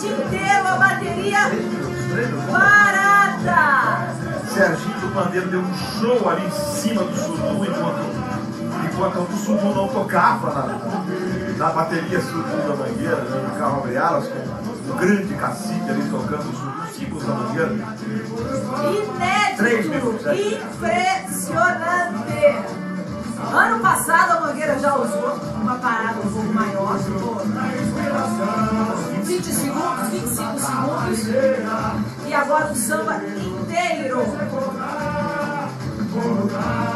noite inteiro a bateria parada. Serginho do Pandeiro deu um show ali em cima do surdo enquanto o surdo não tocava na bateria surdo da Mangueira, né, no carro abre alas, com um grande cacique ali tocando os símbolos da Mangueira. Inédito, impressionante. Ano passado a Mangueira já usou uma parada um pouco maior, 20 segundos, 25 segundos, e agora o samba inteiro.